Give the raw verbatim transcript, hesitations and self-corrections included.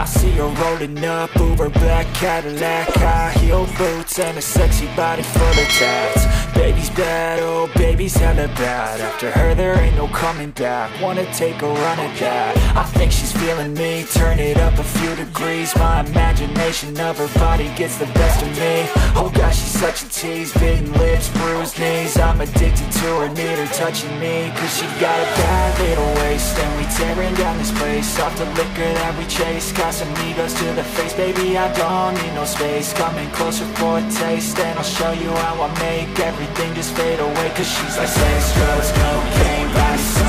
see her rolling up, Uber black Cadillac, high heel boots and a sexy body full of tats. Baby's bad, oh baby's hella bad. After her there ain't no coming back. Wanna take a run at that. I think she's feeling me, turn it up a few degrees. My imagination of her body gets the best of me. Oh gosh, she's such a tease, bitten lips, bruised knees. I'm addicted to her, need her touching me, cause she got a bad little waist. And we tearing down this place, off the liquor that we chase. Casamigos to the face, baby I don't need no space. Coming closer for a taste, and I'll show you how I make everything just fade away. Cause she's like sex, drugs, cocaine, vice.